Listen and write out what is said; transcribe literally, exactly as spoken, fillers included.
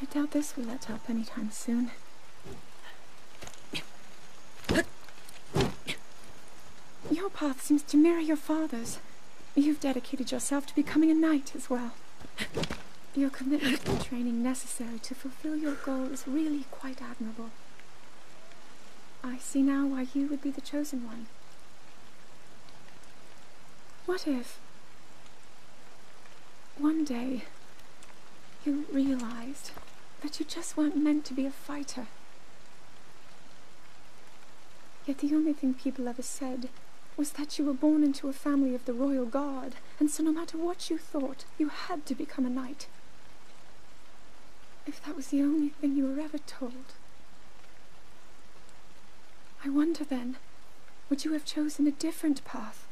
doubt this will let up anytime soon. Your path seems to mirror your father's. You've dedicated yourself to becoming a knight as well. Your commitment to the training necessary to fulfill your goal is really quite admirable. I see now why you would be the chosen one. What if, one day, you realized that you just weren't meant to be a fighter? Yet the only thing people ever said was that you were born into a family of the royal guard, and so no matter what you thought, you had to become a knight. If that was the only thing you were ever told, I wonder then, would you have chosen a different path?